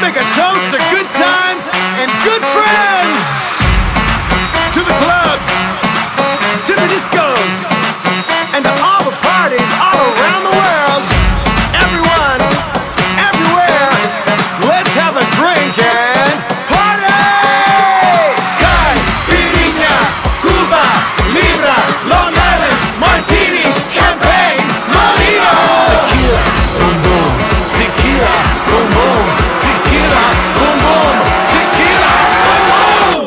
make a toast to good times and good friends. To the clubs, to the discos, and to all the parties all around the world. Everyone, everywhere, let's have a drink and party! Caipirinha, Cuba, Libra, Long Island, martinis, champagne, Molino. Tequila, boom boom, tequila, boom boom, tequila, boom boom, tequila, boom boom.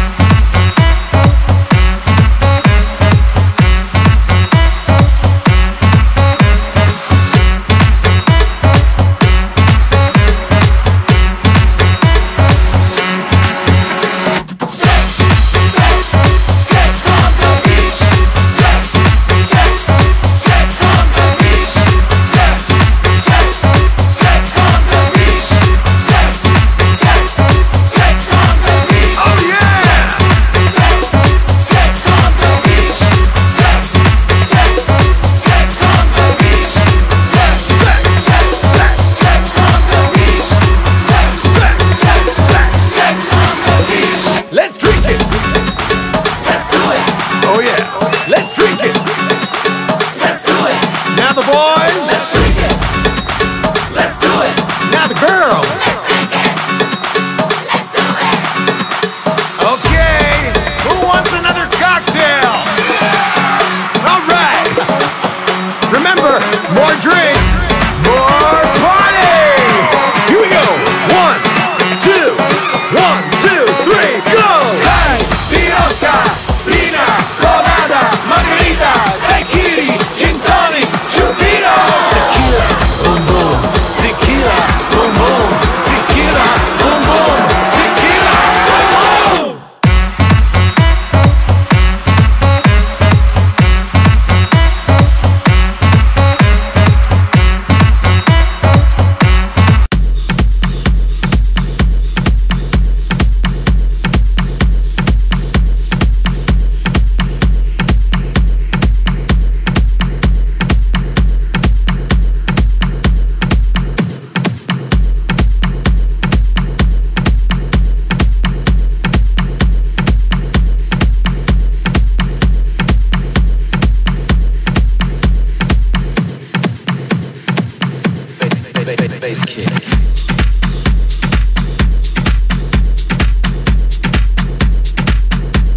Let's drink it! Let's do it! Oh yeah! Let's drink it! Let's do it! Now the boys! Let's drink it! Let's do it! Now the girls! Let's drink it! Let's do it! Okay! Who wants another cocktail? Alright! Remember, more drinks, more party! Here we go! 1, 2, 1, 2, 3, go! Hey, Pirosca, Lina, Colada, Margarita, Daiquiri, Gin Tonic, Chupino. Tequila, boom boom, tequila, boom boom, tequila, boom boom, tequila, boom boom. Bass kick.